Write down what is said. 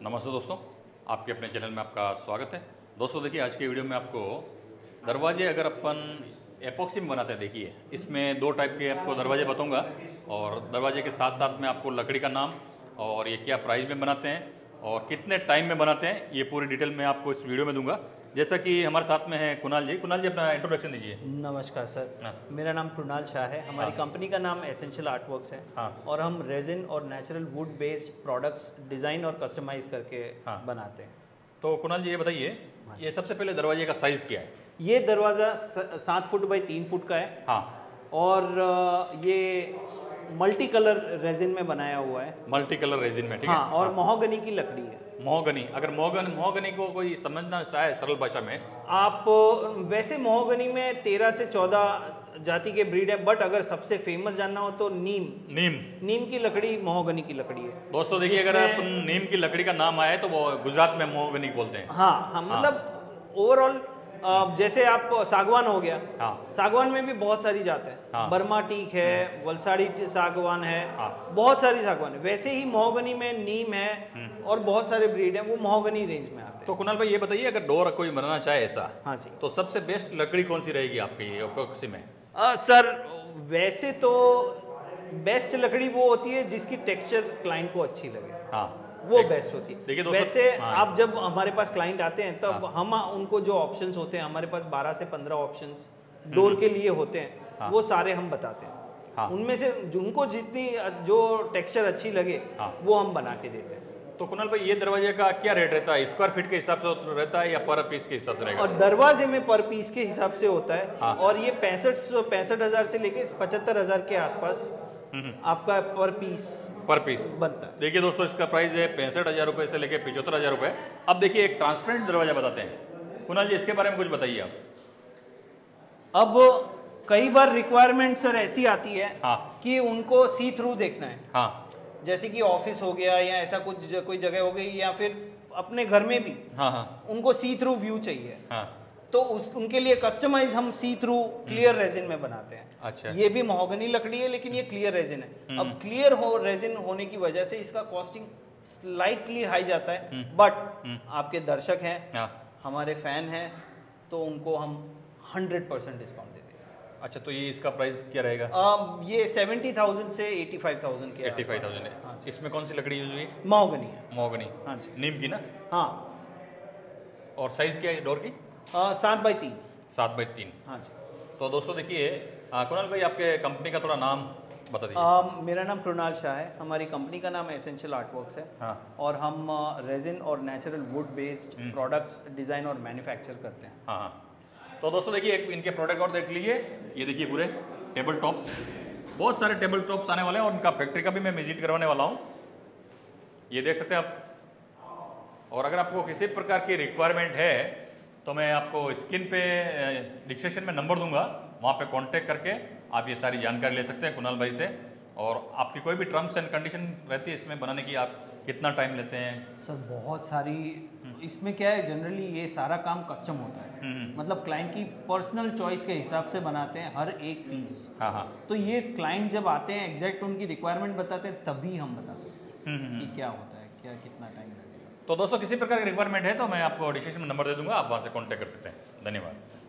नमस्ते दोस्तों, आपके अपने चैनल में आपका स्वागत है। दोस्तों देखिए, आज की वीडियो में आपको दरवाजे अगर अपन एपॉक्सी में बनाते हैं, देखिए इसमें दो टाइप के आपको दरवाजे बताऊंगा और दरवाजे के साथ साथ में आपको लकड़ी का नाम और ये क्या प्राइस में बनाते हैं और कितने टाइम में बनाते हैं, ये पूरी डिटेल मैं आपको इस वीडियो में दूंगा। जैसा कि हमारे साथ में है कुणाल जी। कुणाल जी, अपना इंट्रोडक्शन दीजिए। नमस्कार सर। हाँ। मेरा नाम कुणाल शाह है। हमारी कंपनी का नाम एसेंशियल आर्टवर्क्स है। हाँ। और हम रेजिन और natural wood based products design और कस्टमाइज करके बनाते हैं। तो कुणाल जी ये बताइए, ये सबसे पहले दरवाजे का साइज़ क्या है? ये दरवाज़ा 7 फुट बाई 3 फुट का है। हाँ। और ये मल्टी कलर रेजिन में बनाया हुआ है। मल्टी कलर रेजिन में, ठीक है। हाँ, और महोगनी की लकड़ी है। महोगनी, अगर महोगनी को कोई समझना चाहे सरल भाषा में, आप वैसे महोगनी में 13 से 14 जाति के ब्रीड है, बट अगर सबसे फेमस जानना हो तो नीम की लकड़ी महोगनी की लकड़ी है। दोस्तों देखिए, अगर अपन नीम की लकड़ी का नाम आए तो वो गुजरात में महोगनी बोलते हैं। हाँ, मतलब ओवरऑल जैसे आप सागवान हो गया। हाँ। सागवान में भी बहुत सारी जात है। हाँ। बर्मा टीक है, वलसाड़ी सागवान है। हाँ। बहुत सारी सागवान है। वैसे ही महोगनी में नीम है और बहुत सारे ब्रीड है, वो महोगनी रेंज में आते हैं। तो कुणाल भाई ये बताइए, अगर डोर कोई बनाना चाहे ऐसा, हाँ जी, तो सबसे बेस्ट लकड़ी कौन सी रहेगी आपकी एपॉक्सी में? सर वैसे तो बेस्ट लकड़ी वो होती है जिसकी टेक्सचर क्लाइंट को अच्छी लगे। हाँ, वो बेस्ट होती है। देखिए वैसे हाँ, आप जब हमारे पास क्लाइंट आते हैं तब हम उनको जो ऑप्शंस होते हैं, हमारे पास 12 से 15 ऑप्शंस डोर के लिए होते हैं। वो सारे हम बताते हैं। उनमें से उनको जितनी जो टेक्सचर अच्छी लगे वो हम बना के देते हैं। तो कुणाल भाई ये दरवाजे का क्या रेट रहता है? स्क्वायर फीट के हिसाब से रहता है या पर पीस के हिसाब से रहेगा? और दरवाजे में पर पीस के हिसाब से होता है। और ये 65,000 से लेके 75,000 के आसपास आपका पर पीस बनता है। देखिए दोस्तों, इसका प्राइस है 65,000 रुपये से लेके 75,000 रुपये। अब देखिए एक ट्रांसपेरेंट दरवाजा बताते हैं। कुणाल जी, इसके बारे में कुछ बताइए आप। अब कई बार रिक्वायरमेंट सर ऐसी आती है कि उनको सी थ्रू देखना है। हाँ। जैसे कि ऑफिस हो गया या ऐसा कुछ कोई जगह हो गई, या फिर अपने घर में भी उनको सी थ्रू व्यू चाहिए। तो उनके लिए कस्टमाइज हम सी थ्रू क्लियर रेजिन में बनाते हैं। अच्छा। ये भी महोगनी लकड़ी है लेकिन ये क्लियर रेजिन है। अब क्लियर रेजिन होने की वजह से इसका कॉस्टिंग स्लाइटली हाई जाता है, बट आपके दर्शक हैं, हमारे फैन हैं, तो उनको हम 100% डिस्काउंट देते हैं। अच्छा, तो ये इसका प्राइस क्या रहेगा? ये 70,000 से 85,000 के 85,000 है। हाँ। इसमें कौन सी लकड़ी यूज हुई? महोगनी है। महोगनी, हाँ जी, नीम की ना? हाँ। और साइज क्या है डोर की? 7 बाई 3। 7 बाई 3। हाँ जी। तो दोस्तों देखिए, कुणाल भाई आपके कंपनी का थोड़ा नाम बता दीजिए। मेरा नाम कुणाल शाह है। हमारी कंपनी का नाम एसेंशियल आर्टवर्क्स है। हाँ। और हम रेजिन और natural wood based products design और मैन्युफैक्चर करते हैं। हाँ हाँ। तो दोस्तों देखिए, इनके प्रोडक्ट और देख लीजिए। ये देखिए पूरे टेबल टॉप्स, बहुत सारे टेबल टॉप्स आने वाले हैं और उनका फैक्ट्री का भी मैं विजिट करवाने वाला हूँ। ये देख सकते हैं आप। और अगर आपको किसी प्रकार की रिक्वायरमेंट है तो मैं आपको स्क्रीन पे डिस्क्रिप्शन में नंबर दूंगा, वहाँ पे कांटेक्ट करके आप ये सारी जानकारी ले सकते हैं कुणाल भाई से। और आपकी कोई भी टर्म्स एंड कंडीशन रहती है इसमें बनाने की, आप कितना टाइम लेते हैं? सर बहुत सारी, इसमें क्या है, जनरली ये सारा काम कस्टम होता है। मतलब क्लाइंट की पर्सनल चॉइस के हिसाब से बनाते हैं हर एक पीस। हाँ हाँ। तो ये क्लाइंट जब आते हैं, एग्जैक्ट उनकी रिक्वायरमेंट बताते हैं, तभी हम बता सकते हैं कि क्या होता है, क्या कितना टाइम लगेगा। तो दोस्तों किसी प्रकार की रिक्वायरमेंट है तो मैं आपको डिस्क्रिप्शन में नंबर दे दूंगा, आप वहाँ से कॉन्टैक्ट कर सकते हैं। धन्यवाद।